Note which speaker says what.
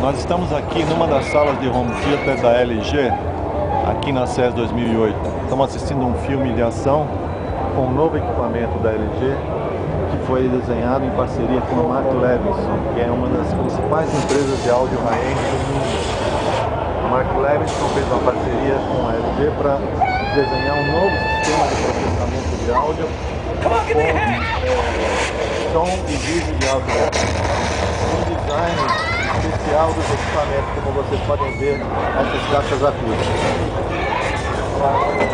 Speaker 1: Nós estamos aqui numa das salas de home theater da LG, aqui na CES 2008. Estamos assistindo um filme de ação com um novo equipamento da LG, que foi desenhado em parceria com a Mark Levinson, que é uma das principais empresas de áudio high-end do mundo. A Mark Levinson fez uma parceria com a LG para desenhar um novo sistema de processamento de áudio com som e vídeo de alta definição. Um design especial dos equipamentos, como vocês podem ver nessas caixas acústicas.